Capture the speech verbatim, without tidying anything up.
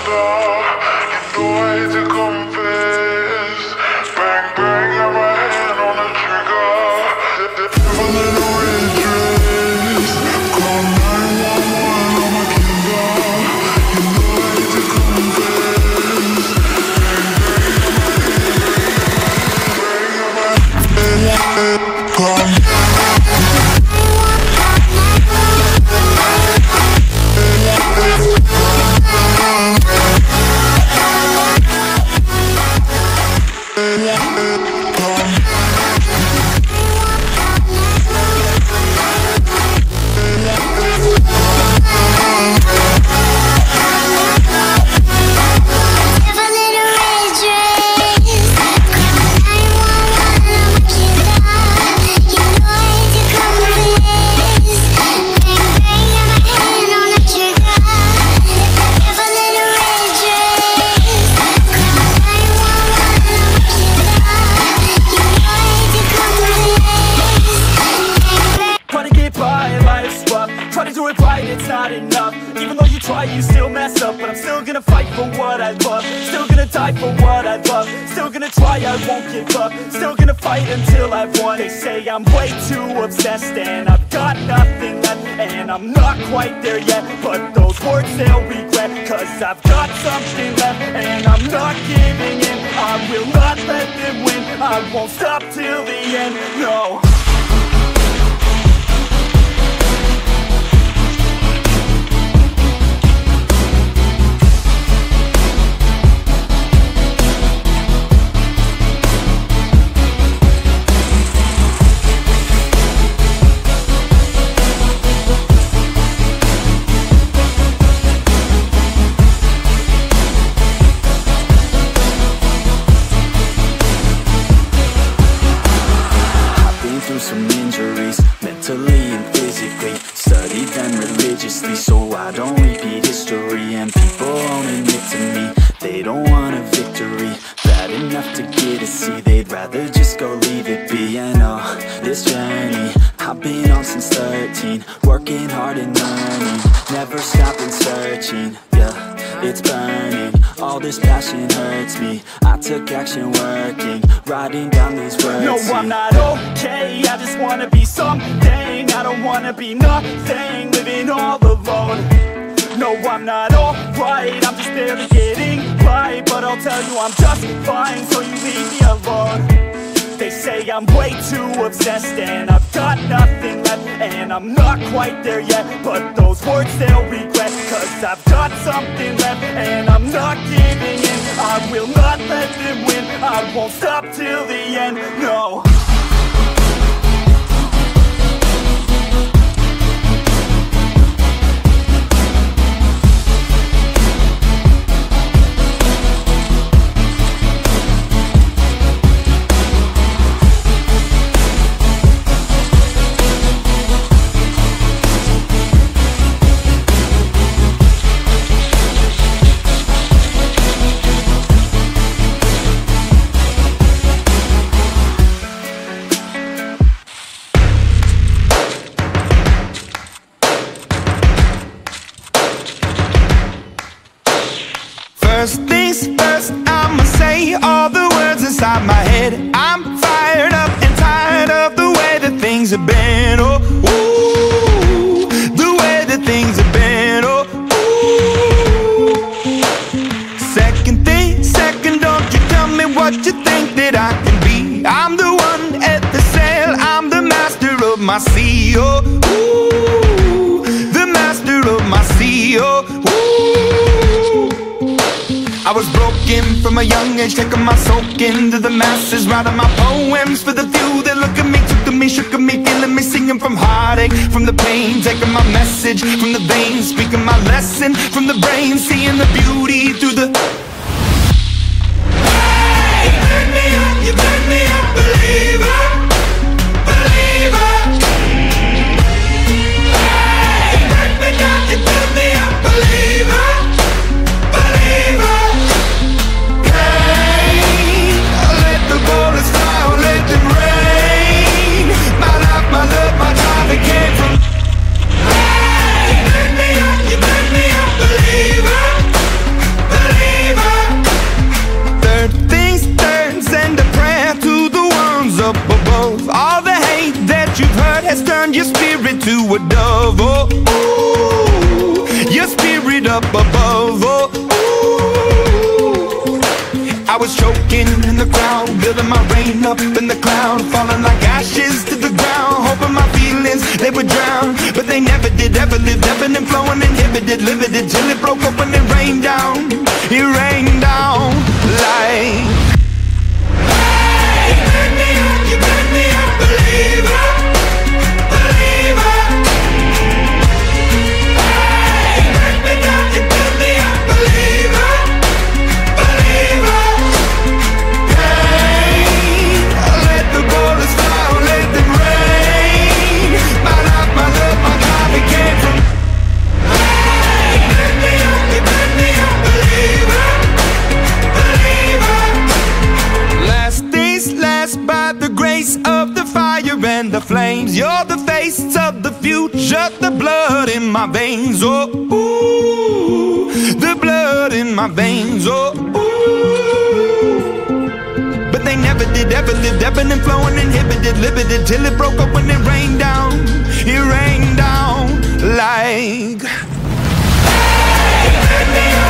I'm way too obsessed and I've got nothing left, and I'm not quite there yet, but those words they'll regret, cause I've got something left and I'm not giving in. I will not let them win, I won't stop till the end, no. So I don't repeat history, and people won't admit to me they don't want a victory. Bad enough to get a C, they'd rather just go leave it be. I know this journey I've been on since thirteen, working hard and learning, never stopping searching. Yeah, it's burning, all this passion hurts me. I took action working, writing down these words. No, I'm not okay, I just wanna be something. I don't wanna be nothing, living all alone. No, I'm not alright, I'm just barely getting by, but I'll tell you I'm just fine, so you leave me alone. They say I'm way too obsessed and I've got nothing left, and I'm not quite there yet, but those words they'll regret, cause I've got something left and I'm not giving in. I will not let them win, I won't stop till the end, no. First things first, I'ma say all the words inside my head. I'm fired up and tired of the way that things have been. Oh, ooh, the way that things have been. Oh, ooh. Second thing, second, don't you tell me what you think that I can be. I'm the one at the sail, I'm the master of my sea. Oh, ooh, the master of my sea. Oh, ooh. I was broken from a young age, taking my soak into the masses, writing my poems for the few that look at me, took to me, shook at me, feeling me, singing from heartache, from the pain, taking my message from the veins, speaking my lesson from the brain, seeing the beauty through the... Hey, you burn me up, you burn me up, believer, believer. Hey, you burn me down, you burn me up, believer, believer. Bullets fly, let them rain. My life, my love, my drive, it came from. Hey, you burn me up, you burn me up, believer, into a dove. Oh, ooh, your spirit up above. Oh, ooh, I was choking in the crowd, building my rain up in the cloud, falling like ashes to the ground, hoping my feelings, they would drown. But they never did, ever lived, ebbing and flowing, inhibited, limited, till it broke open and rained down. It rained down like, hey, you burn me up, you burn me up, believer, believer. Hey, you burn me down, you burn me up, believer, believer. Hey, let the bullets fly, let them rain. My life, my love, my God, it came from. Hey, you burn me up, you burn me up, believer, believer. Last days last by the grace of the fire and the flames. You're the face of the future, the blood in my veins. Oh, ooh, the blood in my veins. Oh, ooh. But they never did, ever lived, ebbing and flowing, inhibited, limited, till it broke up when it rained down. It rained down like, hey, burn me up.